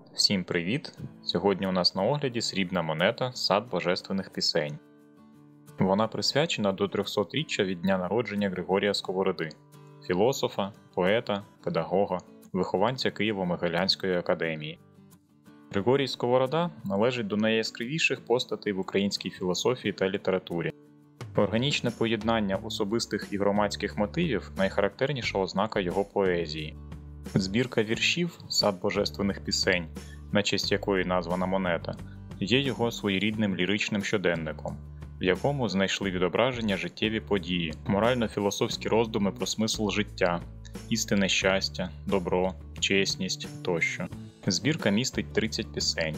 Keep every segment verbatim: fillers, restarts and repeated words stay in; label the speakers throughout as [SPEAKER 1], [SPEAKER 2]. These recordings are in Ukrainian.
[SPEAKER 1] Всім привіт! Сьогодні у нас на огляді срібна монета «Сад божественних пісень». Вона присвячена до трьохсотріччя від дня народження Григорія Сковороди, філософа, поета, педагога, вихованця Києво-Могилянської академії. Григорій Сковорода належить до найяскравіших постатей в українській філософії та літературі. Органічне поєднання особистих і громадських мотивів – найхарактерніша ознака його поезії. Збірка віршів «Сад божественних пісень», на честь якої названа монета, є його своєрідним ліричним щоденником, в якому знайшли відображення життєві події, морально-філософські роздуми про смисл життя, істинне щастя, добро, чесність тощо. Збірка містить тридцять пісень.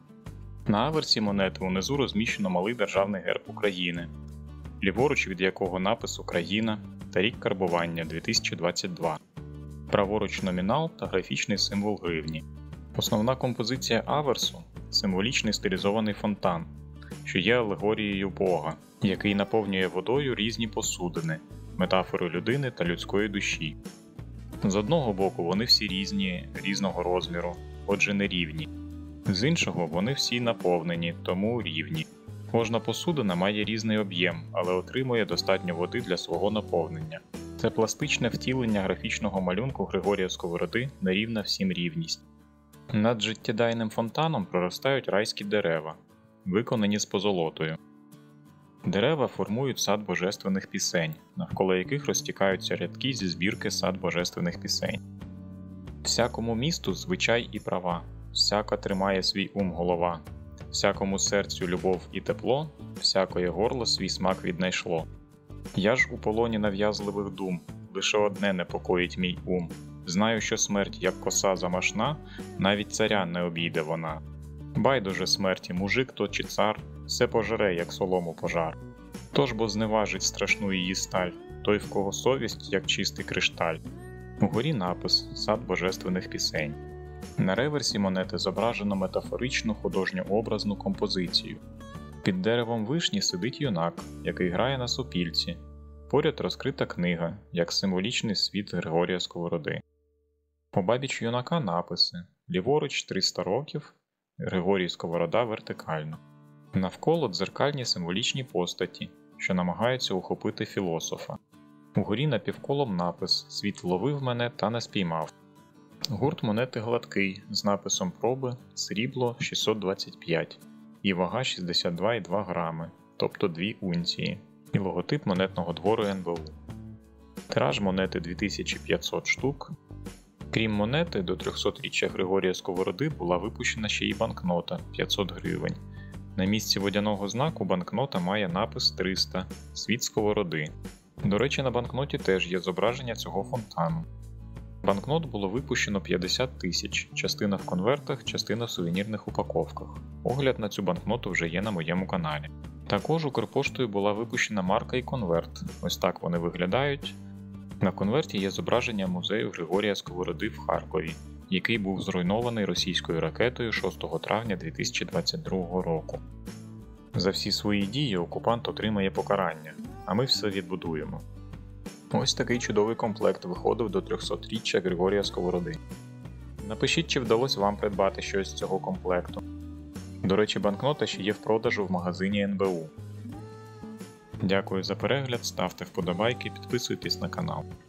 [SPEAKER 1] На аверсі монети унизу розміщено малий державний герб України, ліворуч від якого напис «Україна» та рік карбування дві тисячі двадцять два. Праворуч номінал та графічний символ гривні. Основна композиція аверсу – символічний стилізований фонтан, що є алегорією Бога, який наповнює водою різні посудини, метафори людини та людської душі. З одного боку вони всі різні, різного розміру, отже нерівні. З іншого вони всі наповнені, тому рівні. Кожна посудина має різний об'єм, але отримує достатньо води для свого наповнення. Це пластичне втілення графічного малюнку Григорія Сковороди «Нерівна всім рівність». Над життєдайним фонтаном проростають райські дерева, виконані з позолотою. Дерева формують сад божественних пісень, навколо яких розтікаються рядки зі збірки «Сад божественних пісень». Всякому місту звичай і права, всяка тримає свій ум голова, всякому серцю любов і тепло, всякоє горло свій смак віднайшло. Я ж у полоні нав'язливих дум, лише одне непокоїть мій ум. Знаю, що смерть, як коса замашна, навіть царя не обійде вона. Байдуже смерті, мужик то чи цар, все пожере, як солому пожар. Тож бо зневажить страшну її сталь, той, в кого совість, як чистий кришталь. Угорі напис «Сад божественних пісень». На реверсі монети зображено метафоричну художньо-образну композицію. Під деревом вишні сидить юнак, який грає на сопільці. Поряд розкрита книга, як символічний світ Григорія Сковороди. Обабіч юнака написи: ліворуч триста років, Григорій Сковорода вертикально. Навколо дзеркальні символічні постаті, що намагаються ухопити філософа. Угорі напівколом напис «Світ ловив мене та не спіймав». Гурт монети гладкий, з написом проби «Срібло шістсот двадцять п'ять» і вага шістдесят два цілих два грами, тобто дві унції, і логотип монетного двору ен бе у. Тираж монети дві тисячі п'ятсот штук. Крім монети, до трьохсотріччя Григорія Сковороди була випущена ще й банкнота п'ятсот гривень. На місці водяного знаку банкнота має напис триста «Світ Сковороди». До речі, на банкноті теж є зображення цього фонтану. Банкнот було випущено п'ятдесят тисяч, частина в конвертах, частина в сувенірних упаковках. Огляд на цю банкноту вже є на моєму каналі. Також Укрпоштою була випущена марка і конверт. Ось так вони виглядають. На конверті є зображення музею Григорія Сковороди в Харкові, який був зруйнований російською ракетою шостого травня дві тисячі двадцять другого року. За всі свої дії окупант отримає покарання, а ми все відбудуємо. Ось такий чудовий комплект виходив до трьохсотріччя Григорія Сковороди. Напишіть, чи вдалося вам придбати щось з цього комплекту. До речі, банкнота ще є в продажу в магазині ен бе у. Дякую за перегляд, ставте вподобайки, підписуйтесь на канал.